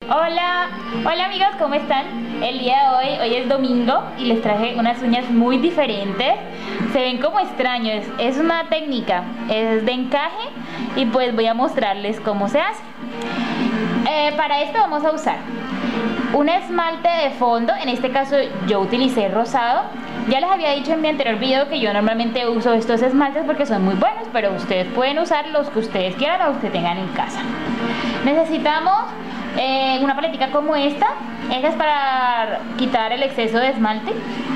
Hola amigos, ¿cómo están? El día de hoy es domingo y les traje unas uñas muy diferentes. Se ven como extraños, es una técnica, es de encaje y pues voy a mostrarles cómo se hace. Para esto vamos a usar un esmalte de fondo, en este caso yo utilicé rosado. Ya les había dicho en mi anterior video que yo normalmente uso estos esmaltes porque son muy buenos, pero ustedes pueden usar los que ustedes quieran o los que tengan en casa. Necesitamos una paletica como esta es para quitar el exceso de esmalte,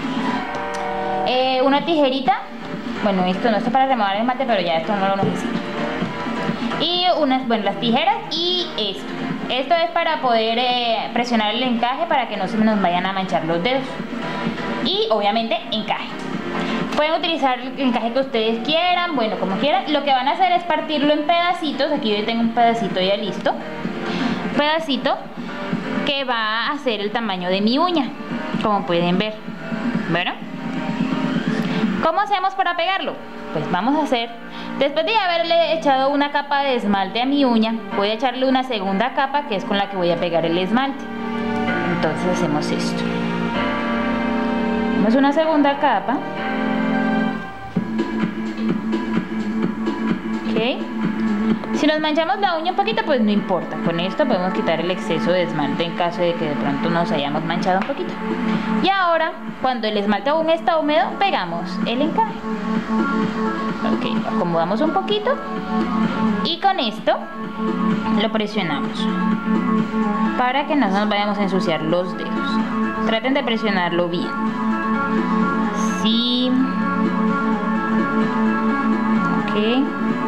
una tijerita, bueno, esto no es para remover el esmalte, pero ya esto no lo necesito, y las tijeras y esto es para poder presionar el encaje para que no se nos vayan a manchar los dedos, y obviamente encaje. Pueden utilizar el encaje que ustedes quieran, bueno, como quieran. Lo que van a hacer es partirlo en pedacitos. Aquí yo tengo un pedacito ya listo, un pedacito que va a ser el tamaño de mi uña, como pueden ver. Bueno, ¿cómo hacemos para pegarlo? Pues vamos a hacer, después de haberle echado una capa de esmalte a mi uña, voy a echarle una segunda capa que es con la que voy a pegar el esmalte. Entonces hacemos esto, hacemos una segunda capa. Si nos manchamos la uña un poquito, pues no importa, con esto podemos quitar el exceso de esmalte en caso de que de pronto nos hayamos manchado un poquito. Y ahora, cuando el esmalte aún está húmedo, pegamos el encaje. Ok, lo acomodamos un poquito y con esto lo presionamos para que no nos vayamos a ensuciar los dedos. Traten de presionarlo bien. Sí. Ok.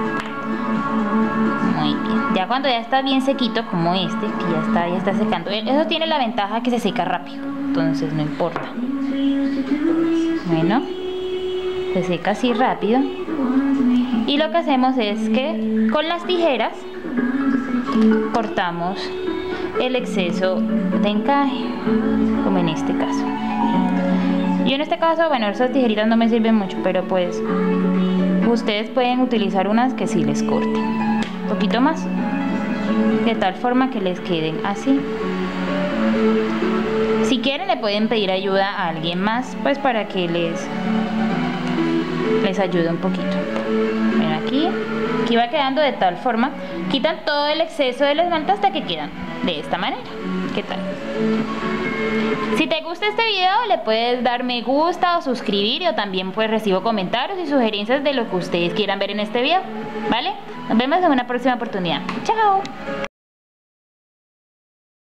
Muy bien, ya cuando ya está bien sequito como este, que ya está secando, eso tiene la ventaja que se seca rápido, entonces no importa. Bueno, se seca así rápido y lo que hacemos es que con las tijeras cortamos el exceso de encaje, como en este caso. Yo en este caso, bueno, esas tijeritas no me sirven mucho, pero pues ustedes pueden utilizar unas que sí les corten un poquito más, de tal forma que les queden así. Si quieren le pueden pedir ayuda a alguien más, pues para que les ayude un poquito. Ven aquí va quedando de tal forma, quitan todo el exceso del esmalte hasta que quedan de esta manera. ¿Qué tal? Si te gusta este video le puedes dar me gusta o suscribir, o también pues recibo comentarios y sugerencias de lo que ustedes quieran ver en este video, ¿vale? Nos vemos en una próxima oportunidad. ¡Chao!